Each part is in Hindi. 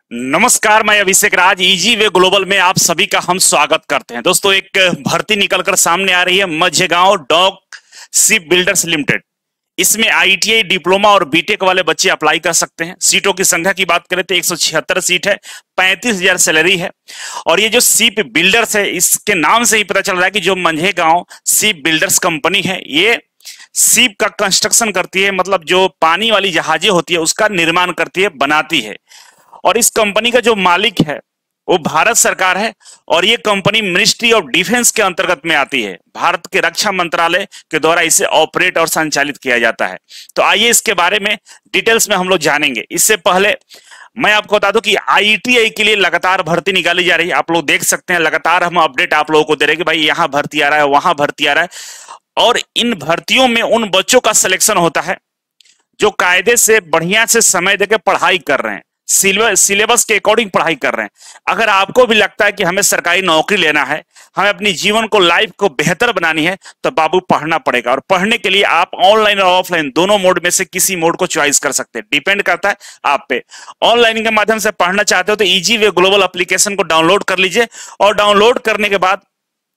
नमस्कार, मैं अभिषेक राज। इजी वे ग्लोबल में आप सभी का हम स्वागत करते हैं। दोस्तों, एक भर्ती निकलकर सामने आ रही है, Mazagon dock ship builders limited. इसमें आईटीआई डिप्लोमा और बीटेक वाले बच्चे अप्लाई कर सकते हैं। सीटों की संख्या की बात करें तो 176 सीट है, 35,000 सैलरी है। और ये जो शिप बिल्डर्स है, इसके नाम से ही पता चल रहा है कि जो मझगांव शिप बिल्डर्स कंपनी है, ये शिप का कंस्ट्रक्शन करती है, मतलब जो पानी वाली जहाजें होती है उसका निर्माण करती है, बनाती है। और इस कंपनी का जो मालिक है वो भारत सरकार है, और ये कंपनी मिनिस्ट्री ऑफ डिफेंस के अंतर्गत में आती है। भारत के रक्षा मंत्रालय के द्वारा इसे ऑपरेट और संचालित किया जाता है। तो आइए इसके बारे में डिटेल्स में हम लोग जानेंगे। इससे पहले मैं आपको बता दूं कि आईटीआई के लिए लगातार भर्ती निकाली जा रही है। आप लोग देख सकते हैं, लगातार हम अपडेट आप लोगों को दे रहे हैं कि भाई यहाँ भर्ती आ रहा है, वहां भर्ती आ रहा है। और इन भर्तियों में उन बच्चों का सिलेक्शन होता है जो कायदे से बढ़िया से समय देकर पढ़ाई कर रहे हैं, सिलेबस के अकॉर्डिंग पढ़ाई कर रहे हैं। अगर आपको भी लगता है कि हमें सरकारी नौकरी लेना है, हमें अपनी जीवन को, लाइफ को बेहतर बनानी है, तो बाबू पढ़ना पड़ेगा। और पढ़ने के लिए आप ऑनलाइन और ऑफलाइन दोनों मोड में से किसी मोड को चॉइस कर सकते हैं, डिपेंड करता है आप पे। ऑनलाइन के माध्यम से पढ़ना चाहते हो तो इजी वे ग्लोबल एप्लीकेशन को डाउनलोड कर लीजिए, और डाउनलोड करने के बाद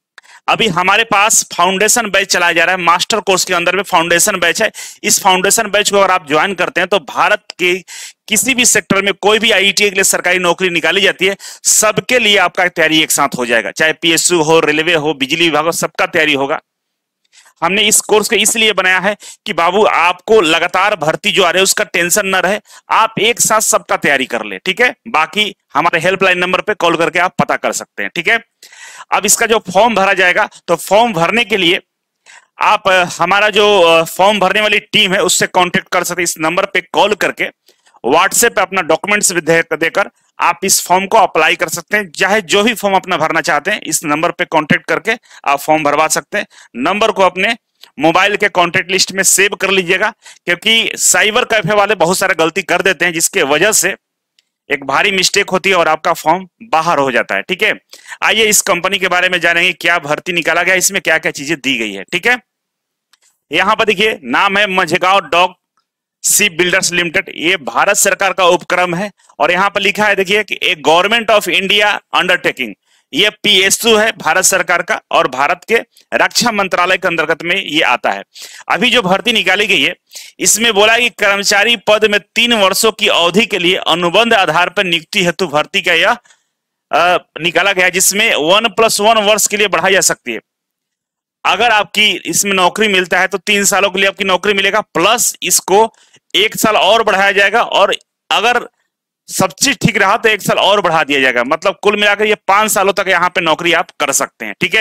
अभी हमारे पास फाउंडेशन बैच चलाया जा रहा है। मास्टर कोर्स के अंदर में फाउंडेशन बैच है। इस फाउंडेशन बैच को अगर आप ज्वाइन करते हैं तो भारत के किसी भी सेक्टर में कोई भी आईटीआई के लिए सरकारी नौकरी निकाली जाती है, सबके लिए आपका तैयारी एक साथ हो जाएगा। चाहे पीएसयू हो, रेलवे हो, बिजली विभाग हो, सबका तैयारी होगा। हमने इस कोर्स को इसलिए बनाया है कि बाबू आपको लगातार भर्ती जो आ रही है उसका टेंशन ना रहे, आप एक साथ सबका तैयारी कर ले। ठीक है, बाकी हमारे हेल्पलाइन नंबर पे कॉल करके आप पता कर सकते हैं। ठीक है, अब इसका जो फॉर्म भरा जाएगा, तो फॉर्म भरने के लिए आप हमारा जो फॉर्म भरने वाली टीम है उससे कांटेक्ट कर सकते हैं। इस नंबर पे कॉल करके व्हाट्सएप पे अपना डॉक्यूमेंट्स देकर आप इस फॉर्म को अप्लाई कर सकते हैं। चाहे जो भी फॉर्म अपना भरना चाहते हैं, इस नंबर पे कांटेक्ट करके आप फॉर्म भरवा सकते हैं। नंबर को अपने मोबाइल के कांटेक्ट लिस्ट में सेव कर लीजिएगा, क्योंकि साइबर कैफे वाले बहुत सारा गलती कर देते हैं, जिसके वजह से एक भारी मिस्टेक होती है और आपका फॉर्म बाहर हो जाता है। ठीक है, आइए इस कंपनी के बारे में जानेंगे, क्या भर्ती निकाला गया, इसमें क्या क्या चीजें दी गई है। ठीक है, यहां पर देखिए, नाम है Mazagon dock ship builders limited. ये भारत सरकार का उपक्रम है, और यहां पर लिखा है देखिए कि एक गवर्नमेंट ऑफ इंडिया अंडरटेकिंग। ये पीएसयू है भारत सरकार का, और भारत के रक्षा मंत्रालय के अंतर्गत में ये आता है। अभी जो भर्ती निकाली गई है, इसमें बोला कि कर्मचारी पद में 3 वर्षों की अवधि के लिए अनुबंध आधार पर नियुक्ति हेतु भर्ती का यह निकाला गया, जिसमें 1+1 वर्ष के लिए बढ़ाई जा सकती है। अगर आपकी इसमें नौकरी मिलता है तो 3 सालों के लिए आपकी नौकरी मिलेगा, प्लस इसको 1 साल और बढ़ाया जाएगा, और अगर सब चीज ठीक रहा तो 1 साल और बढ़ा दिया जाएगा। मतलब कुल मिलाकर ये 5 सालों तक यहाँ पे नौकरी आप कर सकते हैं। ठीक है,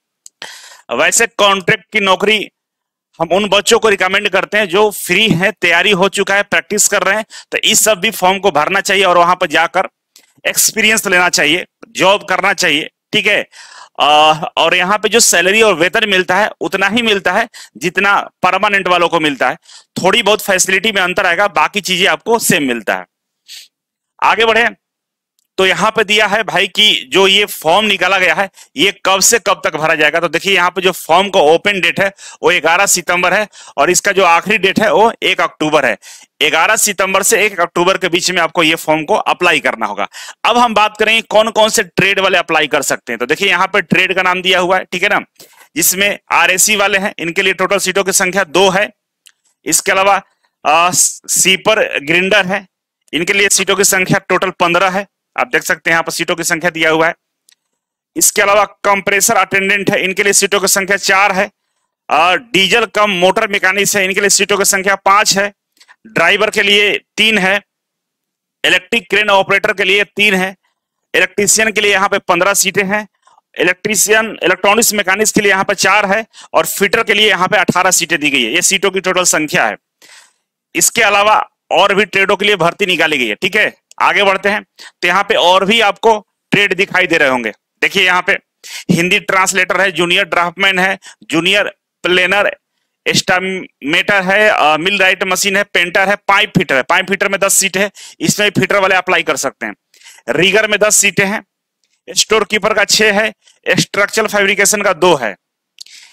वैसे कॉन्ट्रैक्ट की नौकरी हम उन बच्चों को रिकमेंड करते हैं जो फ्री हैं, तैयारी हो चुका है, प्रैक्टिस कर रहे हैं, तो इस सब भी फॉर्म को भरना चाहिए और वहां पर जाकर एक्सपीरियंस लेना चाहिए, जॉब करना चाहिए। ठीक है, और यहाँ पे जो सैलरी और वेतन मिलता है उतना ही मिलता है जितना परमानेंट वालों को मिलता है। थोड़ी बहुत फैसिलिटी में अंतर आएगा, बाकी चीजें आपको सेम मिलता है। आगे बढ़े तो यहाँ पे दिया है भाई कि जो ये फॉर्म निकाला गया है, ये कब से कब तक भरा जाएगा। तो देखिए, यहाँ पे जो फॉर्म का ओपन डेट है वो 11 सितंबर है, और इसका जो आखिरी डेट है वो 1 अक्टूबर है। 11 सितंबर से 1 अक्टूबर के बीच में आपको ये फॉर्म को अप्लाई करना होगा। अब हम बात करेंगे कौन कौन से ट्रेड वाले अप्लाई कर सकते हैं। तो देखिए, यहाँ पे ट्रेड का नाम दिया हुआ है, ठीक है ना, जिसमें आरएसी वाले हैं, इनके लिए टोटल सीटों की संख्या 2 है। इसके अलावा सीपर ग्रिंडर है, इनके लिए सीटों की संख्या टोटल 15 है। आप देख सकते हैं यहाँ पर सीटों की संख्या दिया हुआ है। इसके अलावा कंप्रेसर अटेंडेंट है, इनके लिए सीटों की संख्या 4 है। डीजल कम मोटर मैकेनिक्स है, इनके लिए सीटों की संख्या 5 है। ड्राइवर के लिए 3 है। इलेक्ट्रिक क्रेन ऑपरेटर के लिए 3 है। इलेक्ट्रीशियन के लिए यहाँ पे 15 सीटें हैं। इलेक्ट्रीशियन इलेक्ट्रॉनिक्स मैकेनिक्स के लिए यहाँ पे 4 है, और फिटर के लिए यहाँ पे 18 सीटें दी गई है। ये सीटों की टोटल संख्या है। इसके अलावा और भी ट्रेडों के लिए भर्ती निकाली गई है। ठीक है, आगे बढ़ते हैं तो यहाँ पे और भी आपको ट्रेड दिखाई दे रहे होंगे। देखिए, यहाँ पे हिंदी ट्रांसलेटर है, जूनियर ड्राफ्टमैन है, जूनियर प्लेनर एस्टिमेटर है, मिल राइट मशीन है, पेंटर है, पाइप फिटर है। पाइप फिटर में 10 सीट है, इसमें फिटर वाले अप्लाई कर सकते हैं। रीगर में 10 सीटें हैं। स्टोर कीपर का 6 है। स्ट्रक्चरल फैब्रिकेशन का 2 है।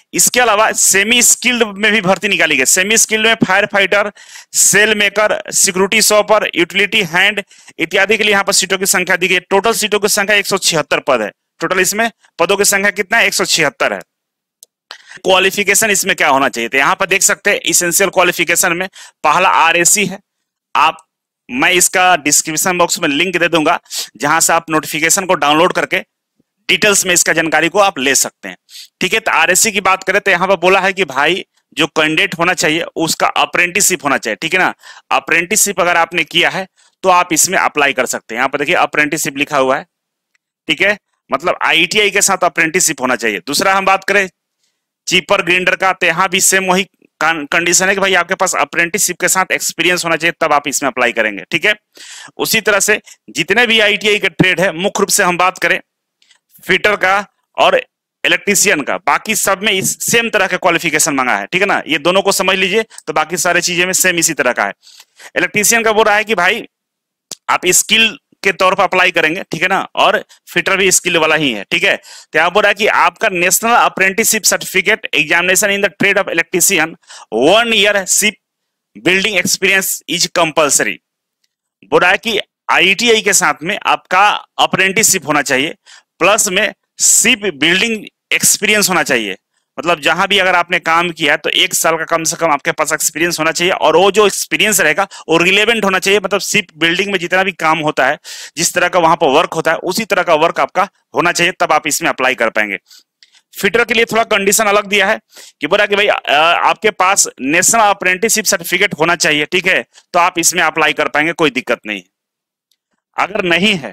इसके अलावा सेमी स्किल्ड में भी भर्ती निकाली गई। सेमी स्किल्ड में fire fighter, sail maker, security shopper, utility hand इत्यादि के लिए यहाँ पर सीटों की संख्या दी गई। टोटल सीटों की संख्या 176 पद है। टोटल इसमें पदों की संख्या कितना है? 176 है। क्वालिफिकेशन इसमें क्या होना चाहिए? तो यहाँ पर देख सकते हैं इसेंशियल क्वालिफिकेशन में पहला आरएसी है। आप, मैं इसका डिस्क्रिप्शन बॉक्स में लिंक दे दूंगा जहां से आप नोटिफिकेशन को डाउनलोड करके डिटेल्स में इसका जानकारी को आप ले सकते हैं। ठीक है, तो आरएससी की बात करें तो यहाँ पर बोला है कि भाई जो कैंडिडेट होना चाहिए उसका अप्रेंटिसशिप होना चाहिए। ठीक है ना, अप्रेंटिसशिप अगर आपने किया है तो आप इसमें अप्लाई कर सकते हैं। यहाँ पर देखिए अप्रेंटिसशिप लिखा हुआ है। ठीक है, मतलब आईटीआई के साथ अप्रेंटिसशिप होना चाहिए। दूसरा हम बात करें चीपर ग्राइंडर का, तो यहाँ भी सेम वही कंडीशन है कि भाई आपके पास अप्रेंटिसशिप के साथ एक्सपीरियंस होना चाहिए, तब आप इसमें अप्लाई करेंगे। ठीक है, उसी तरह से जितने भी आईटीआई के ट्रेड है, मुख्य रूप से हम बात करें फिटर का और इलेक्ट्रीशियन का, बाकी सब में इस सेम तरह का क्वालिफिकेशन मांगा है। ठीक है ना, ये दोनों को समझ लीजिए, तो बाकी सारी चीजें में सेम इसी तरह का है। इलेक्ट्रीशियन का बोल रहा है कि भाई आप स्किल के तौर पर अप्लाई करेंगे। ठीक है ना, और फिटर भी स्किल वाला ही है। ठीक है, तो यहाँ बोल रहा है कि आपका national apprenticeship certificate examination in the trade of electrician 1 year ship building experience is compulsory. बोल रहा है कि आईटीआई के साथ में आपका अप्रेंटिसशिप होना चाहिए, प्लस में शिप बिल्डिंग एक्सपीरियंस होना चाहिए। मतलब जहां भी अगर आपने काम किया है तो 1 साल का कम से कम आपके पास एक्सपीरियंस होना चाहिए, और वो जो एक्सपीरियंस रहेगा वो रिलेवेंट होना चाहिए। मतलब शिप बिल्डिंग में जितना भी काम होता है, जिस तरह का वहां पर वर्क होता है, उसी तरह का वर्क आपका होना चाहिए, तब आप इसमें अप्लाई कर पाएंगे। फिटर के लिए थोड़ा कंडीशन अलग दिया है कि बोला कि भाई आपके पास नेशनल अप्रेंटिसशिप सर्टिफिकेट होना चाहिए। ठीक है, तो आप इसमें अप्लाई कर पाएंगे, कोई दिक्कत नहीं। अगर नहीं है,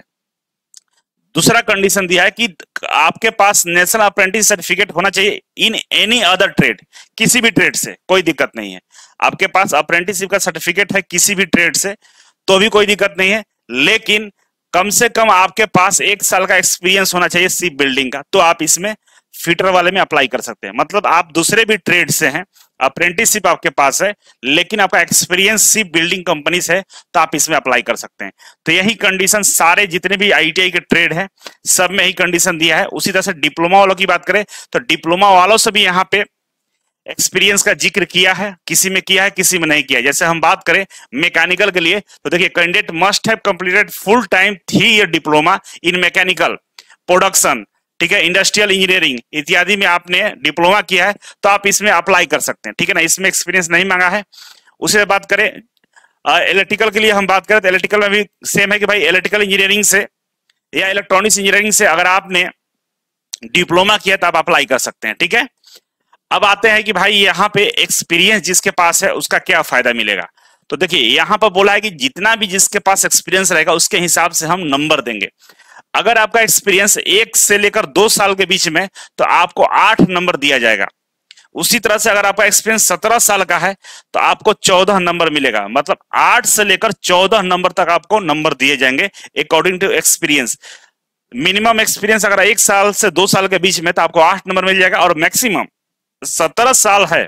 दूसरा कंडीशन दिया है कि आपके पास नेशनल अप्रेंटिस सर्टिफिकेट होना चाहिए इन एनी अदर ट्रेड, किसी भी ट्रेड से, कोई दिक्कत नहीं है। आपके पास अप्रेंटिसशिप का सर्टिफिकेट है किसी भी ट्रेड से तो भी कोई दिक्कत नहीं है, लेकिन कम से कम आपके पास 1 साल का एक्सपीरियंस होना चाहिए शिप बिल्डिंग का, तो आप इसमें फिटर वाले में अप्लाई कर सकते हैं। मतलब आप दूसरे भी ट्रेड से हैं, अप्रेंटिसशिप आपके पास है, लेकिन आपका एक्सपीरियंस शिप बिल्डिंग कंपनी से है, तो आप इसमें अप्लाई कर सकते हैं। तो यही कंडीशन सारे जितने भी आईटीआई के ट्रेड है सब में ही कंडीशन दिया है। उसी तरह से डिप्लोमा वालों की बात करें तो डिप्लोमा वालों से भी यहाँ पे एक्सपीरियंस का जिक्र किया है, किसी में किया है किसी में नहीं किया है। जैसे हम बात करें मैकेनिकल के लिए तो देखिए candidate must have completed full time 3 year diploma in mechanical production, ठीक है, इंडस्ट्रियल इंजीनियरिंग इत्यादि में आपने डिप्लोमा किया है तो आप इसमें अप्लाई कर सकते हैं। ठीक है ना, इसमें एक्सपीरियंस नहीं मांगा है। उसे बात करें इलेक्ट्रिकल के लिए हम बात करें तो इलेक्ट्रिकल में भी सेम है कि भाई इलेक्ट्रिकल इंजीनियरिंग से या इलेक्ट्रॉनिक्स इंजीनियरिंग से अगर आपने डिप्लोमा किया तो आप अप्लाई कर सकते हैं। ठीक है, अब आते हैं कि भाई यहाँ पे एक्सपीरियंस जिसके पास है उसका क्या फायदा मिलेगा। तो देखिए यहाँ पर बोला है कि जितना भी जिसके पास एक्सपीरियंस रहेगा उसके हिसाब से हम नंबर देंगे। अगर आपका एक्सपीरियंस 1 से लेकर 2 साल के बीच में तो आपको 8 नंबर दिया जाएगा। उसी तरह से अगर आपका एक्सपीरियंस 17 साल का है तो आपको 14 नंबर मिलेगा। मतलब 8 से लेकर 14 नंबर तक आपको नंबर दिए जाएंगे according to experience. Minimum experience अगर 1 साल से 2 साल के बीच में तो आपको 8 नंबर मिल जाएगा, और मैक्सिमम 17 साल है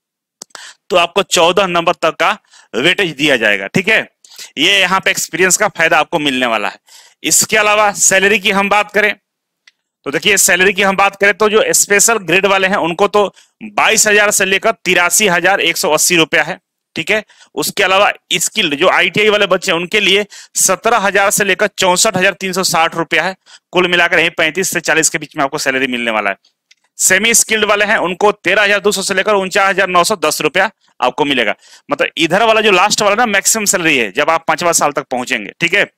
तो आपको 14 नंबर तक का वेटेज दिया जाएगा। ठीक है, ये यहाँ पे एक्सपीरियंस का फायदा आपको मिलने वाला है। इसके अलावा सैलरी की हम बात करें तो देखिए सैलरी की हम बात करें तो जो स्पेशल ग्रेड वाले हैं उनको तो 22,000 से लेकर 83,180 रुपया है। ठीक है, उसके अलावा स्किल्ड जो आईटीआई वाले बच्चे हैं उनके लिए 17,000 से लेकर 64,360 रुपया है। कुल मिलाकर यही 35 से 40 के बीच में आपको सैलरी मिलने वाला है। सेमी स्किल्ड वाले हैं उनको 13,200 से लेकर 49,910 रुपया आपको मिलेगा। मतलब इधर वाला जो लास्ट वाला ना मैक्सिमम सैलरी है जब आप 5वां साल तक पहुंचेंगे। ठीक है,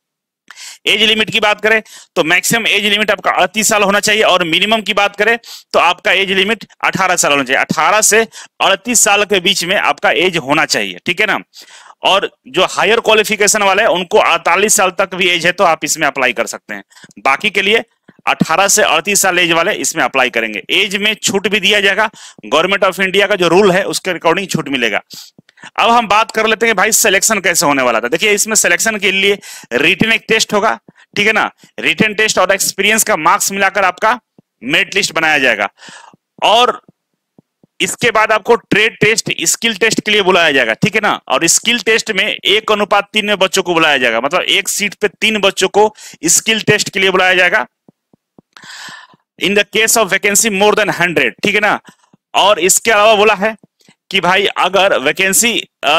एज लिमिट की बात करें तो मैक्सिमम एज लिमिट आपका 38 साल होना चाहिए, और मिनिमम की बात करें तो आपका एज लिमिट 18 साल होना चाहिए। 18 से 38 साल के बीच में आपका एज होना चाहिए। ठीक है ना, और जो हायर क्वालिफिकेशन वाले हैं उनको 48 साल तक भी एज है तो आप इसमें अप्लाई कर सकते हैं। बाकी के लिए 18 से 38 साल एज वाले इसमें अप्लाई करेंगे। एज में छूट भी दिया जाएगा, गवर्नमेंट ऑफ इंडिया का जो रूल है उसके अकॉर्डिंग छूट मिलेगा। अब हम बात कर लेते हैं भाई सिलेक्शन कैसे होने वाला था। देखिए इसमें सिलेक्शन के लिए रिटन एक टेस्ट होगा। ठीक है ना, रिटन टेस्ट और एक्सपीरियंस का मार्क्स मिलाकर आपका मेरिट लिस्ट बनाया जाएगा, और इसके बाद आपको ट्रेड टेस्ट स्किल टेस्ट के लिए बुलाया जाएगा। ठीक है ना, और स्किल टेस्ट में 1:3 में बच्चों को बुलाया जाएगा। मतलब एक सीट पे 3 बच्चों को स्किल टेस्ट के लिए बुलाया जाएगा। In the case of vacancy more than 100, ठीक है ना। और इसके अलावा बोला है कि भाई अगर वैकेंसी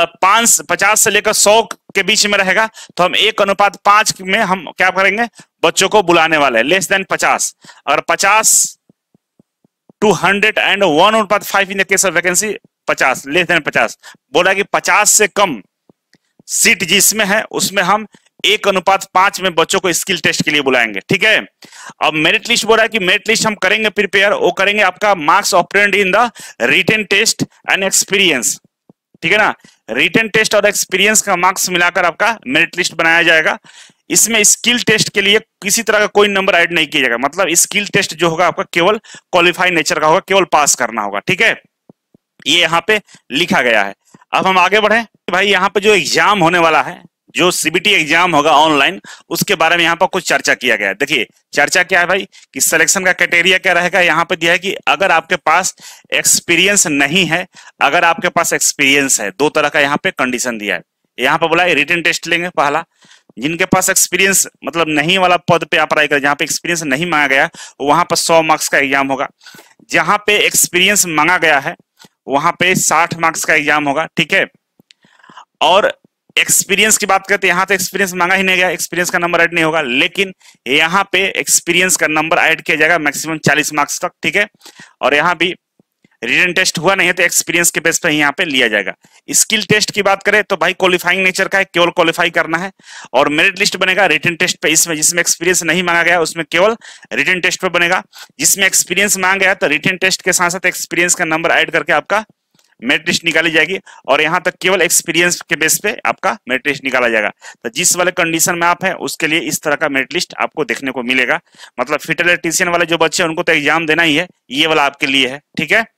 50 से लेकर 100 के बीच में रहेगा तो हम 1:5 में हम क्या करेंगे, बच्चों को बुलाने वाले हैं। लेस देन 50, अगर 50 to 100 and 1:5 in the case of vacancy 50, less than 50, बोला कि 50 से कम सीट जिसमें है उसमें हम 1:5 में बच्चों को स्किल टेस्ट के लिए बुलाएंगे, ठीक है। अब मेरिट लिस्ट बोल रहा है कि मेरिट लिस्ट हम करेंगे प्रिपेयर, वो करेंगे आपका marks obtained in the written test and experience, ठीक है ना। रिटन टेस्ट और एक्सपीरियंस का मार्क्स मिलाकर आपका मेरिट लिस्ट बनाया जाएगा। इसमें स्किल टेस्ट के लिए किसी तरह का कोई नंबर ऐड नहीं किया जाएगा, मतलब स्किल टेस्ट जो होगा आपका केवल क्वालिफाई नेचर का होगा, केवल पास करना होगा, ठीक है। ये यहाँ पे लिखा गया है। अब हम आगे बढ़े भाई, यहाँ पे जो एग्जाम होने वाला है, जो सीबीटी एग्जाम होगा ऑनलाइन, उसके बारे में यहाँ पर कुछ चर्चा किया गया है। देखिए चर्चा क्या है भाई कि सिलेक्शन का क्राइटेरिया क्या रहेगा। यहाँ पे दिया है कि अगर आपके पास एक्सपीरियंस नहीं है, अगर आपके पास एक्सपीरियंस है, दो तरह का यहाँ पे कंडीशन दिया है। यहाँ पे बोला है रिटन टेस्ट लेंगे पहला, जिनके पास एक्सपीरियंस मतलब नहीं वाला पद पे आप अप्लाई करें, जहां पे एक्सपीरियंस नहीं मांगा गया वहां पर 100 मार्क्स का एग्जाम होगा। जहां पे एक्सपीरियंस मांगा गया है वहां पे 60 मार्क्स का एग्जाम होगा, ठीक है। और एक्सपीरियंस की बात करते हैं, यहां तो एक्सपीरियंस मांगा ही नहीं गया, एक्सपीरियंस का नंबर ऐड नहीं होगा, लेकिन यहाँ पे एक्सपीरियंस का नंबर ऐड किया जाएगा मैक्सिमम 40 मार्क्स तक, ठीक है। और यहाँ भी रिटन टेस्ट हुआ नहीं है तो एक्सपीरियंस के बेस पर यहाँ पे लिया जाएगा। स्किल टेस्ट की बात करें तो भाई क्वालिफाइंग नेचर का है, केवल क्वालिफाई करना है। और मेरिट लिस्ट बनेगा रिटन टेस्ट पे, इसमें जिसमें एक्सपीरियंस नहीं मांगा गया उसमें केवल रिटन टेस्ट पे बनेगा। जिसमें एक्सपीरियंस मांगा गया तो रिटन टेस्ट के साथ साथ एक्सपीरियंस का नंबर ऐड करके आपका मेरिट लिस्ट निकाली जाएगी। और यहाँ तक केवल एक्सपीरियंस के बेस पे आपका मेरिट लिस्ट निकाला जाएगा। तो जिस वाले कंडीशन में आप हैं उसके लिए इस तरह का मेरिट लिस्ट आपको देखने को मिलेगा। मतलब फिट इलेक्ट्रीशियन वाले जो बच्चे हैं उनको तो एग्जाम देना ही है, ये वाला आपके लिए है, ठीक है।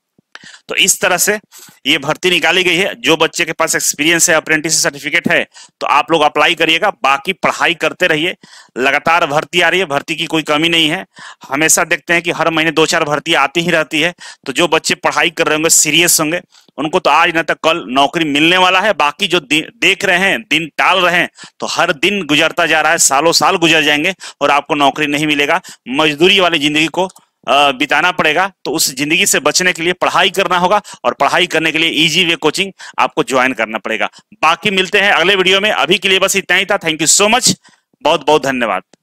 तो इस तरह से ये भर्ती निकाली गई है। जो बच्चे के पास एक्सपीरियंस है, अप्रेंटिस सर्टिफिकेट है, तो आप लोग अप्लाई करिएगा, बाकी पढ़ाई करते रहिए। लगातार भर्ती आ रही है, भर्ती की कोई कमी नहीं है। हमेशा देखते हैं कि हर महीने 2-4 भर्ती आती ही रहती है। तो जो बच्चे पढ़ाई कर रहे होंगे, सीरियस होंगे, उनको तो आज न तक कल नौकरी मिलने वाला है। बाकी जो देख रहे हैं, दिन टाल रहे हैं, तो हर दिन गुजरता जा रहा है, सालों साल गुजर जाएंगे और आपको नौकरी नहीं मिलेगा। मजदूरी वाली जिंदगी को बिताना पड़ेगा। तो उस जिंदगी से बचने के लिए पढ़ाई करना होगा, और पढ़ाई करने के लिए इजी वे कोचिंग आपको ज्वाइन करना पड़ेगा। बाकी मिलते हैं अगले वीडियो में, अभी के लिए बस इतना ही था। थैंक यू सो मच, बहुत बहुत धन्यवाद।